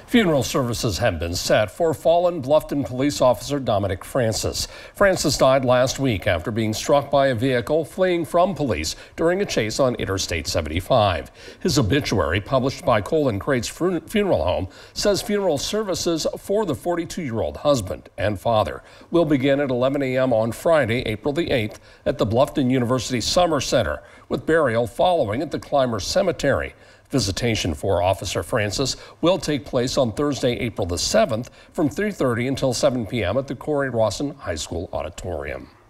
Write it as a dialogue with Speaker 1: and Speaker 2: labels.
Speaker 1: Funeral services have been set for fallen Bluffton police officer Dominic. Francis died last week after being struck by a vehicle fleeing from police during a chase on Interstate 75. His obituary, published by Cole & Crate's funeral home, says funeral services for the 42-year-old husband and father will begin at 11 a.m. on Friday, April the 8th at the Bluffton University Summer Center, with burial following at the Clymer Cemetery. Visitation for Officer Francis will take place on Thursday, April the 7th from 3:30 until 7 p.m. at the Corey Rawson High School Auditorium.